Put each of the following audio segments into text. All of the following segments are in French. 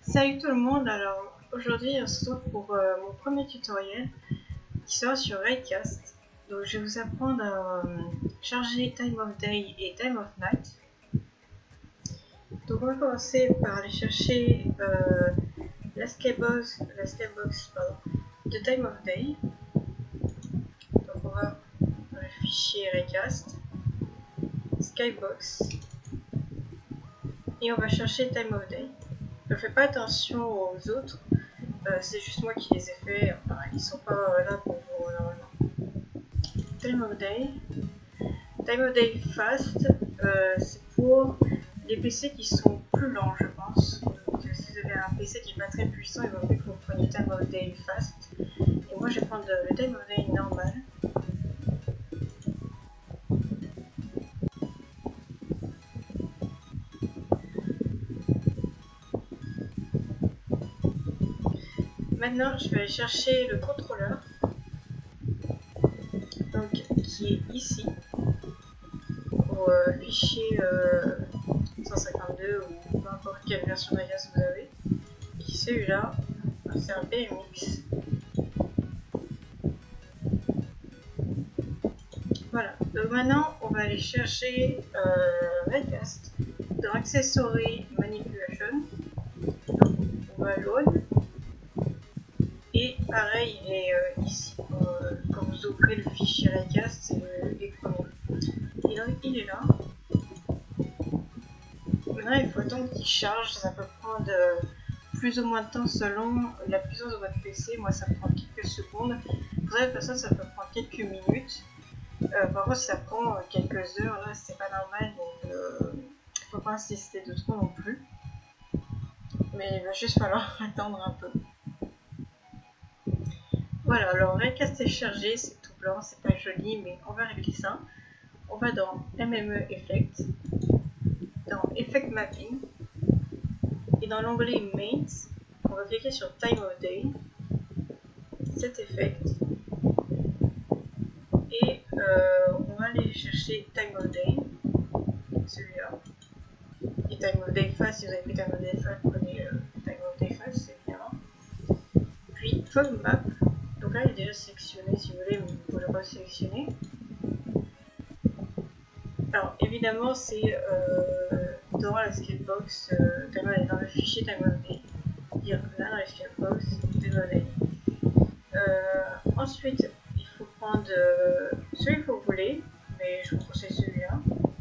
Salut tout le monde, alors aujourd'hui on se retrouve pour mon premier tutoriel qui sera sur Raycast. Donc je vais vous apprendre à charger Time of Day et Time of Night. Donc on va commencer par aller chercher la skybox de Time of Day. Donc on va dans le fichier Raycast, skybox, et on va chercher Time of Day. Ne fais pas attention aux autres, c'est juste moi qui les ai fait, enfin, ils sont pas là pour vous normalement. Time of Day Fast, c'est pour les PC qui sont plus lents, je pense. Donc si vous avez un PC qui n'est pas très puissant, il vaut mieux que vous preniez Time of Day Fast. Et moi je vais prendre le Time of Day normal. Maintenant, je vais aller chercher le contrôleur, donc qui est ici, au fichier 152 ou peu importe quelle version d'Alias vous avez. Et celui-là, c'est un BMX. Voilà, donc maintenant on va aller chercher Raycast dans Accessory Manipulation. Donc, on va load. Et pareil, il est ici, quand vous ouvrez le fichier Raycast, c'est les premiers. Et donc il est là. Maintenant il faut attendre qu'il charge, ça peut prendre plus ou moins de temps selon la puissance de votre PC. Moi ça prend quelques secondes, pour d'autres personnes ça peut prendre quelques minutes. Par contre, si ça prend quelques heures, là c'est pas normal, donc faut pas insister de trop non plus. Mais il va juste falloir attendre un peu. Voilà, alors Raycast est chargé, c'est tout blanc, c'est pas joli, mais on va régler ça. On va dans MME Effect, dans Effect Mapping, et dans l'onglet Mains, on va cliquer sur Time of Day, Set Effect, et on va aller chercher Time of Day, celui-là. Et Time of Day Fast, si vous avez pris Time of Day Fast, prenez Time of Day Fast, c'est bien. Puis Fog Map, donc là il est déjà sélectionné, si vous voulez, mais vous pouvez le resélectionner. Alors évidemment c'est dans la skybox, dans le fichier Time of Day, dire là dans la skybox Time of Day. Ensuite il faut prendre celui que vous voulez, mais je vous conseille celui-là.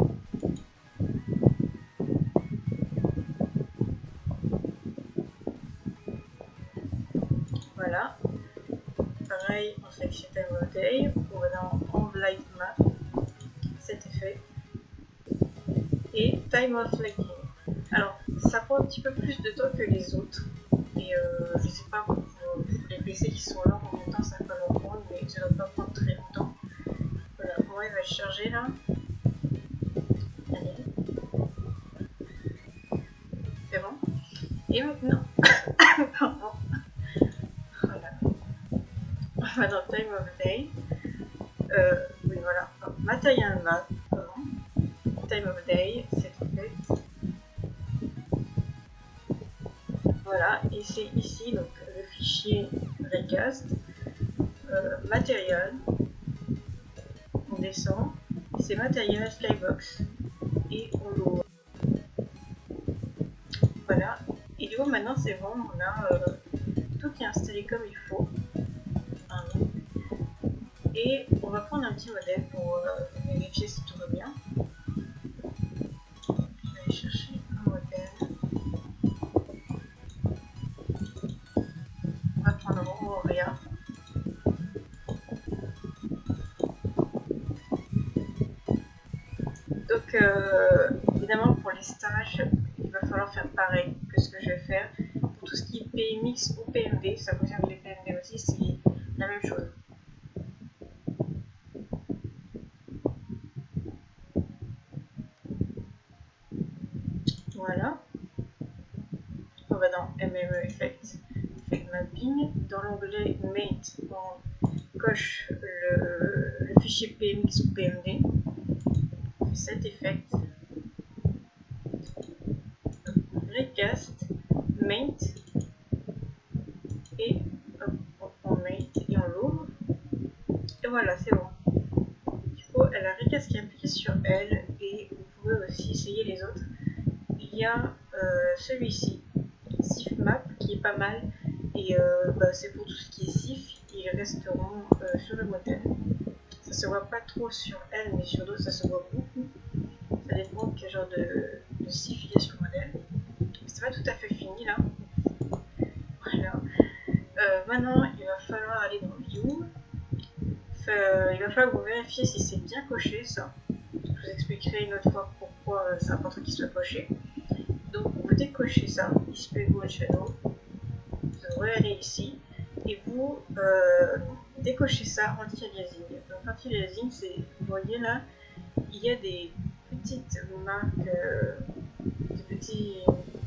Voilà. Pareil, on sélectionne Time of Day, on va dans On-Light Map, cet effet, et Time of Lighting. Alors, ça prend un petit peu plus de temps que les autres, et je sais pas pour les PC qui sont lents combien de temps ça peut leur prendre, mais ça ne doit pas prendre très longtemps. Voilà, moi il va charger là. Allez. C'est bon. Et maintenant, pardon. Voilà. On va dans Time of Day. Oui, voilà. Material Map. Time of Day, c'est fait. Voilà, et c'est ici donc le fichier Raycast, Material, on descend, c'est Material Skybox, et on l'ouvre. Voilà, et du coup maintenant c'est bon, on a tout qui est installé comme il faut. Et on va prendre un petit modèle pour vérifier si tout va bien. Je vais aller chercher un modèle. On va prendre Aurora. Donc évidemment pour les stages, il va falloir faire pareil que ce que je vais faire. Pour tout ce qui est PMX ou PMD, ça concerne les PMD aussi, c'est la même chose. Voilà. On va dans MME Effect, Effect Mapping. Dans l'onglet Mate, on coche le fichier PMX ou PMD. Cet effect. Raycast, maint et hop, on prend maint et on l'ouvre. Et voilà, c'est bon. Du coup, elle a Recast qui est appliqué sur elle et vous pouvez aussi essayer les autres. Il y a celui-ci, SIF Map, qui est pas mal et c'est pour tout ce qui est SIF, ils resteront sur le modèle. Ça se voit pas trop sur elle, mais sur d'autres ça se voit beaucoup. Ça dépend de quel genre de SIF il y a sur le modèle. C'est pas tout à fait fini là. Voilà. Maintenant, il va falloir aller dans View. Il va falloir que vous vérifiez si c'est bien coché ça. Je vous expliquerai une autre fois pourquoi c'est important qu'il soit coché. Donc vous décochez ça, Display Go Channel. Vous devrez aller ici et vous décochez ça anti-aliasing. Donc anti-aliasing, c'est, vous voyez là, il y a des petites marques, des petits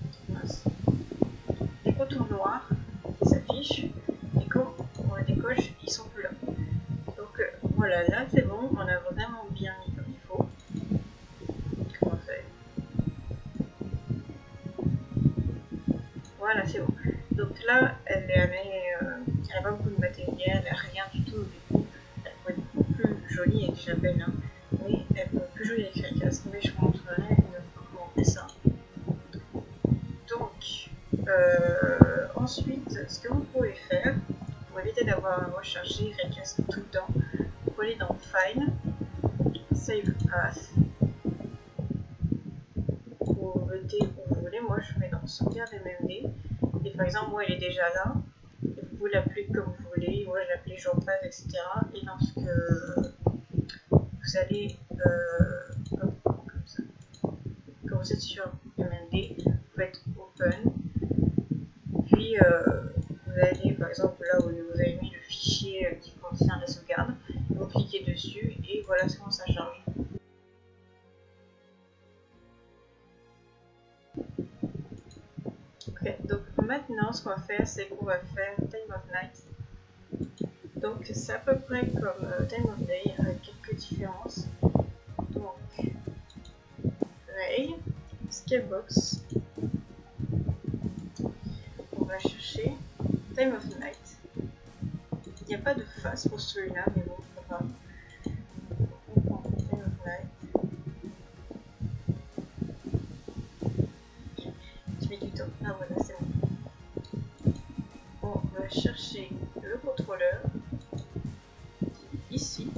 des contours noirs qui s'affichent et quand on les décoche, ils sont plus là. Donc voilà, là c'est bon, on a vraiment bien mis comme il faut. Comment ça fait? Voilà, c'est bon. Donc là, elle n'a pas beaucoup de matériel, rien du tout. Du coup, elle pourrait être beaucoup plus jolie avec Isabelle, hein, mais elle peut être plus jolie avec Recast. Mais je vous montrerai une fois comment on fait ça. Donc, ensuite, ce que vous pouvez faire, pour éviter d'avoir à recharger Recast tout le temps, vous pouvez aller dans File, Save As. Vous mettez où vous voulez. Moi, je mets dans Sauvegarde MMD. Et par exemple, moi, elle est déjà là. Et vous pouvez l'appeler comme vous voulez. Moi, je l'appelais Jean-Paz, etc. Et lorsque vous allez comme ça, quand vous êtes sur MMD, vous faites Open. Puis vous allez, par exemple, là où vous avez mis le fichier qui contient la sauvegarde. Vous cliquez dessus et voilà comment ça charge. Ok, donc maintenant ce qu'on va faire, c'est qu'on va faire Time of Night. Donc c'est à peu près comme Time of Day avec quelques différences. Donc Ray, Scalebox, on va chercher Time of Night. Il n'y a pas de face pour celui-là, mais bon, c'est pas grave. On prend Time of Night. Je mets du temps. Ah voilà, c'est bon. On va chercher le contrôleur ici.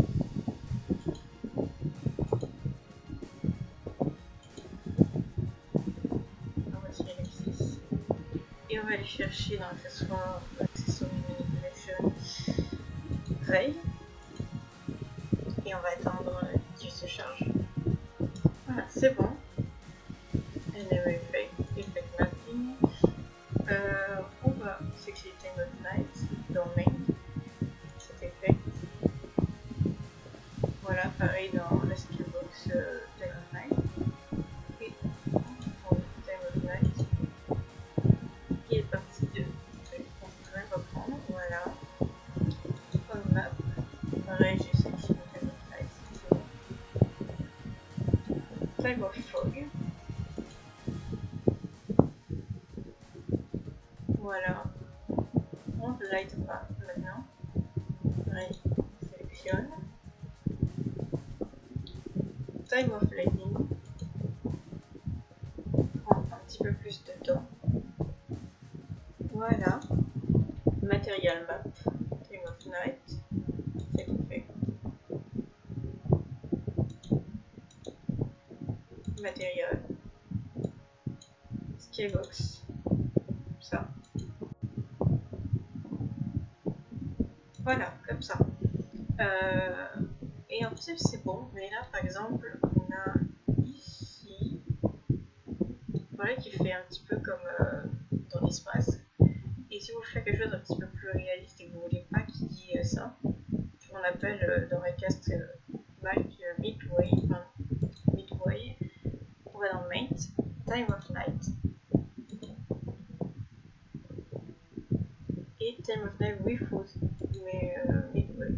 On va tirer l'exercice. Et on va aller chercher dans l'accessoire Manipulation Ray. Et on va attendre qu'il se charge. Voilà, c'est bon. Enemy Effect, Effect Mapping. On va sélectionner Time of Night dans Main, cet effet. Voilà, pareil dans la skillbox Time of Night. Et on prend Time of Night qui est partie de qu'on pourrait reprendre. Voilà. On map. Pareil, j'ai sélectionné Time of Night. C'est bon. Time of Fog. Voilà. On ne light pas maintenant. Pareil, on sélectionne. Time of Lightning. Prend un petit peu plus de temps. Voilà. Material Map. Time of Night. C'est tout fait. Matériel. Skybox. Ça. Voilà, comme ça. Et en principe c'est bon, mais là par exemple on a ici, voilà, qui fait un petit peu comme dans l'espace. Et si vous faites quelque chose d'un petit peu plus réaliste et que vous voulez pas qu'il y ait ça, on appelle dans Recast Midway, Midway, on va dans Main, Time of Night. Et Time of Night Without, mais Midway.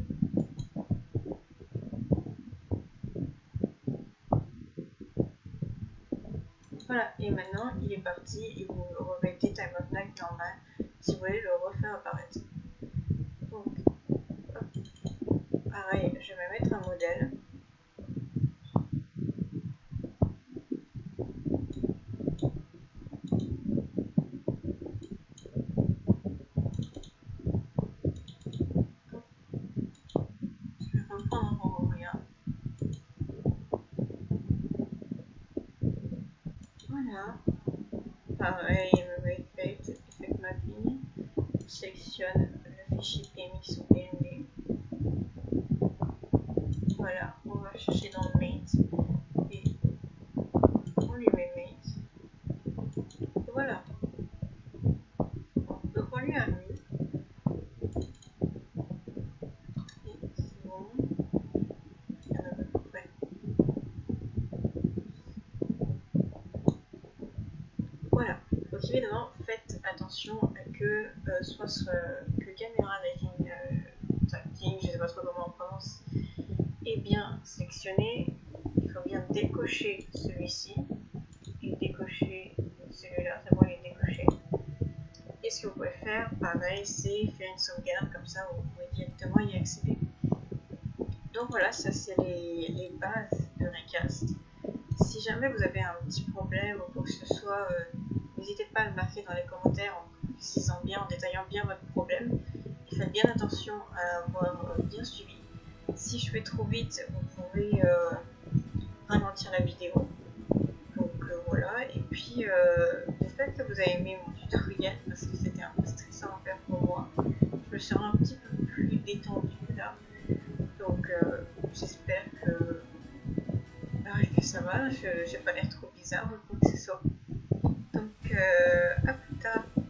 Voilà, et maintenant il est parti et vous remettez Time of Night normal si vous voulez le refaire apparaître. Donc, hop. Pareil, je vais mettre un modèle. Je vais reprendre en Auréa. Voilà. Pareil, effect mapping. Je sélectionne le fichier PMX ou PNG. Voilà, on va chercher dans le mate et on lui met mate. Et voilà. Donc on lui a mis. Et c'est bon. Il y en a à peu près. Voilà. Donc évidemment, faites attention à que que caméra lighting, tracking, je sais pas trop comment on prononce, est bien sélectionné. Il faut bien décocher celui-ci et décocher celui-là, c'est bon, il est décoché. Et ce que vous pouvez faire, pareil, c'est faire une sauvegarde, comme ça vous pouvez directement y accéder. Donc voilà, ça c'est les bases de Recast. Si jamais vous avez un petit problème ou quoi que ce soit, n'hésitez pas à le marquer dans les commentaires en précisant bien, en détaillant bien votre problème. Et faites bien attention à avoir bien suivi. Si je fais trop vite, vous pouvez ralentir la vidéo. Donc voilà, et puis j'espère que vous avez aimé mon tutoriel parce que c'était un peu stressant à faire pour moi. Je me sens un petit peu plus détendue là. Donc j'espère que ça va, j'ai pas l'air trop bizarre ou quoi que ce soit.